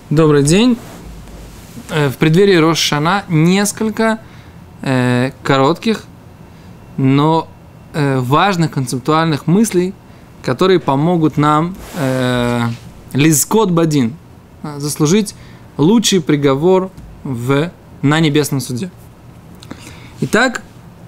Добрый день. В преддверии Рош ха-Шана несколько коротких, но важных концептуальных мыслей, которые помогут нам лизкот бадин, заслужить лучший приговор на небесном суде. Итак,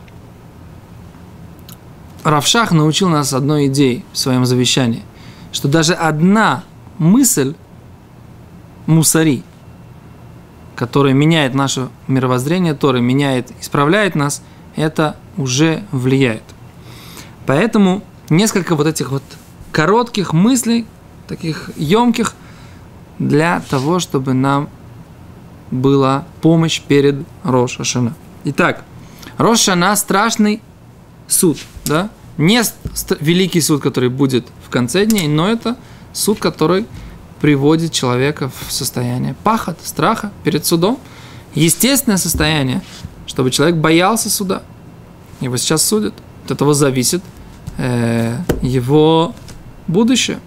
Рав Шах научил нас одной идее в своем завещании, что даже одна мысль мусари, которая меняет наше мировоззрение Торы, меняет, исправляет нас, это уже влияет. Поэтому несколько вот этих вот коротких мыслей, таких емких, для того, чтобы нам была помощь перед Рош ха-Шана. Итак, Рош ха-Шана – страшный суд, да? Не великий суд, который будет в конце дней, но это суд, который приводит человека в состояние пахот, страха перед судом. Естественное состояние, чтобы человек боялся суда. Его сейчас судят. От этого зависит его будущее.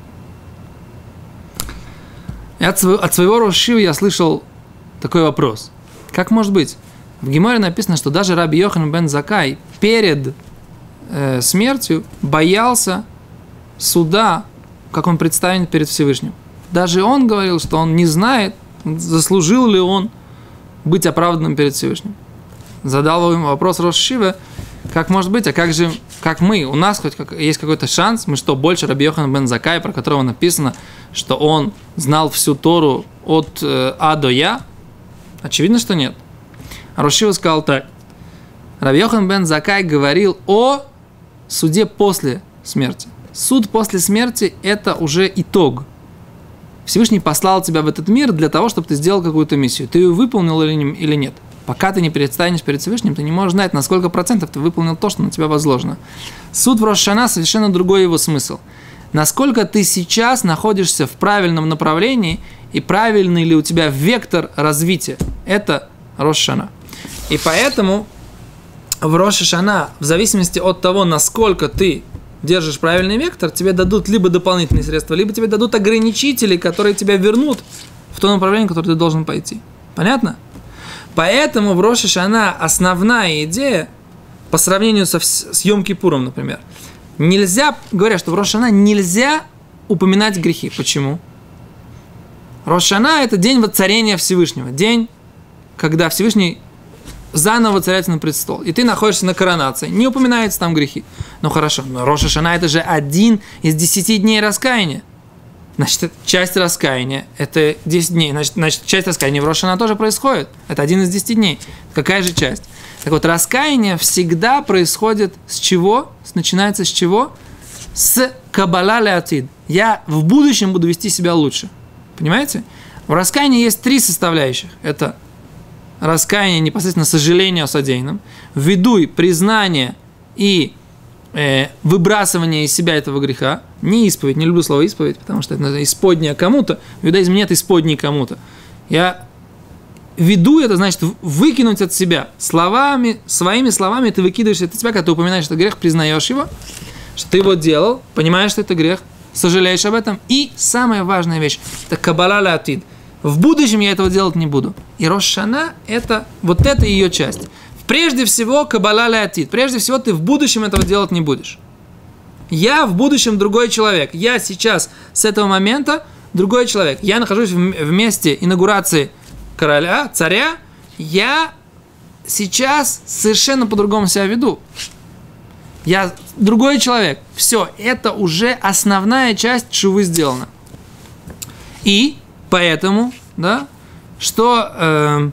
И от своего Рош ха-Шивы я слышал такой вопрос. Как может быть? В Геморе написано, что даже Раби Йоханан бен Заккай перед смертью боялся суда, как он представлен перед Всевышним. Даже он говорил, что он не знает, заслужил ли он быть оправданным перед Всевышним. Задал ему вопрос Рош ха-Шивы, как может быть, а как же, как мы, у нас хоть есть какой-то шанс, мы что, больше Раби Йоханан бен Заккай, про которого написано, что он знал всю Тору от А до Я? Очевидно, что нет. А Рош ха-Шива сказал так. Раби Йоханан бен Заккай говорил о суде после смерти. Суд после смерти – это уже итог. Всевышний послал тебя в этот мир для того, чтобы ты сделал какую-то миссию. Ты ее выполнил или нет. Пока ты не предстанешь перед Всевышним, ты не можешь знать, на сколько процентов ты выполнил то, что на тебя возложено. Суд в Рош ха-Шана совершенно другой его смысл. Насколько ты сейчас находишься в правильном направлении и правильный ли у тебя вектор развития. Это Рош ха-Шана. И поэтому в Рош ха-Шана, в зависимости от того, насколько ты держишь правильный вектор, тебе дадут либо дополнительные средства, либо тебе дадут ограничители, которые тебя вернут в то направление, в которое ты должен пойти. Понятно? Поэтому в Рош ха-Шана основная идея, по сравнению с Йом-Кипуром, например, нельзя, говорят, что в Рош ха-Шана нельзя упоминать грехи. Почему? Рош ха-Шана – это день воцарения Всевышнего, день, когда Всевышний заново воцаряется на престол, и ты находишься на коронации, не упоминаются там грехи. Ну хорошо, но Рош ха-Шана – это же 1 из 10 дней раскаяния. Значит, часть раскаяния – это 10 дней, значит, часть раскаяния в Рош ха-Шана тоже происходит. Это 1 из 10 дней. Какая же часть? Так вот, раскаяние всегда происходит с чего? Начинается с чего? С кабала леатид. Я в будущем буду вести себя лучше. Понимаете? В раскаянии есть 3 составляющих. Это раскаяние, непосредственно сожаление о содеянном, ведуй, признание и выбрасывание из себя этого греха. Не исповедь, не люблю слово исповедь, потому что это исподняя кому-то. В иудаизме нет исподней кому-то. Я веду, это значит выкинуть от себя словами, своими словами ты выкидываешь это от себя, когда ты упоминаешь этот грех, признаешь его, что ты его делал, понимаешь, что это грех, сожалеешь об этом. И самая важная вещь – это кабала леатид. В будущем я этого делать не буду. И Рош ха-Шана – это вот эта ее часть. Прежде всего, кабала леатид. Прежде всего, ты в будущем этого делать не будешь. Я в будущем другой человек. Я сейчас с этого момента другой человек. Я нахожусь в месте инаугурации короля, царя. Я сейчас совершенно по-другому себя веду. Я другой человек. Все, это уже основная часть тшувы сделана. И поэтому, да, что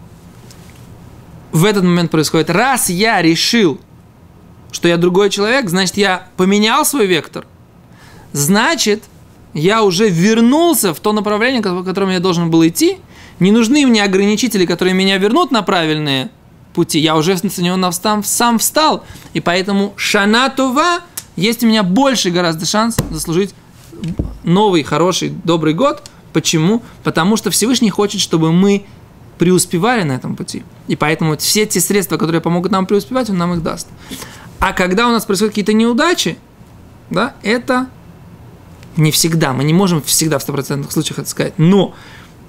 в этот момент происходит? Раз я решил, что я другой человек, значит, я поменял свой вектор. Значит, я уже вернулся в то направление, в котором я должен был идти. Не нужны мне ограничители, которые меня вернут на правильные пути. Я уже с него сам встал. И поэтому шана това, есть у меня больше гораздо шанс заслужить новый, хороший, добрый год. Почему? Потому что Всевышний хочет, чтобы мы преуспевали на этом пути. И поэтому все те средства, которые помогут нам преуспевать, Он нам их даст. А когда у нас происходят какие-то неудачи, да, это не всегда, мы не можем всегда в 100% случаях это сказать, но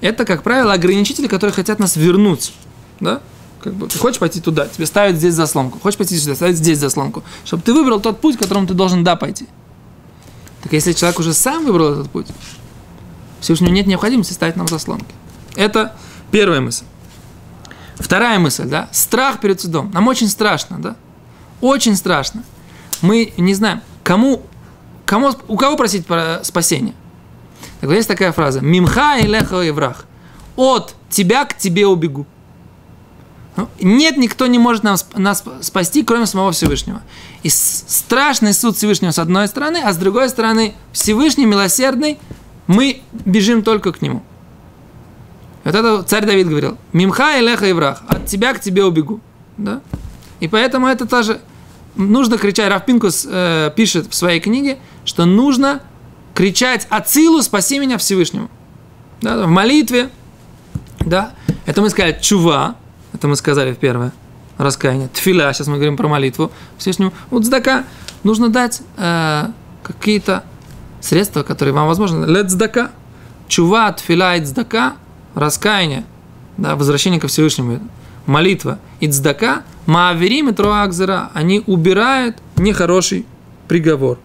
это, как правило, ограничители, которые хотят нас вернуть. Да? Как бы, ты хочешь пойти туда, тебе ставят здесь заслонку. Хочешь пойти сюда, ставят здесь заслонку. Чтобы ты выбрал тот путь, которым ты должен пойти. Так если человек уже сам выбрал этот путь, Всевышнему нет необходимости ставить нам заслонки. Это первая мысль. Вторая мысль, да, страх перед судом. Нам очень страшно, да? Очень страшно. Мы не знаем, у кого просить про спасение. Так вот, есть такая фраза: «Мимха илеха еврах». От тебя к тебе убегу. Нет, никто не может нас спасти, кроме самого Всевышнего. И страшный суд Всевышнего с одной стороны, а с другой стороны Всевышний, милосердный, мы бежим только к нему. Вот это царь Давид говорил: «Мимха илеха еврах», от тебя к тебе убегу. Да? И поэтому это тоже нужно кричать. Рав Пинкус пишет в своей книге, что нужно кричать «Ацилу, спаси меня Всевышнему». Да? В молитве. Да? Это мы сказали чува, это мы сказали в первое раскаяние. Тфиля, сейчас мы говорим про молитву Всевышнему. Вот цдака, нужно дать какие-то средства, которые вам возможны. Лет цдака, чува, тфиля и цдака, раскаяние, да, возвращение ко Всевышнему, молитва и цдака, мааверим и троакзера, они убирают нехороший приговор.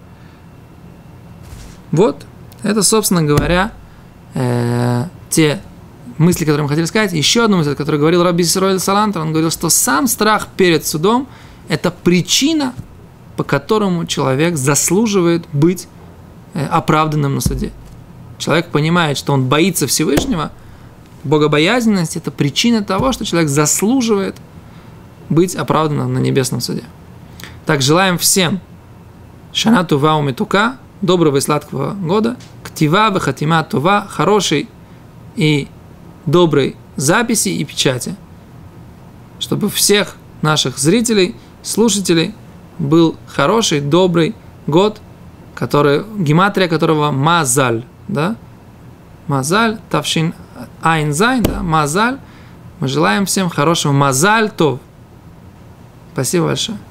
Вот, это, собственно говоря, те мысли, которые мы хотели сказать. Еще одну мысль, которую говорил Рабби Исроэль Салантер, он говорил, что сам страх перед судом – это причина, по которому человек заслуживает быть оправданным на суде. Человек понимает, что он боится Всевышнего. Богобоязненность – это причина того, что человек заслуживает быть оправданным на небесном суде. Так, желаем всем шана тува умитука, доброго и сладкого года, ктива вехатима тува, хорошей и доброй записи и печати, чтобы у всех наших зрителей, слушателей был хороший, добрый год, гематрия которого Мазаль, да? Мазаль, Тавшин Айн Зайн, да? Мазаль. Мы желаем всем хорошего Мазаль Тов. Спасибо большое.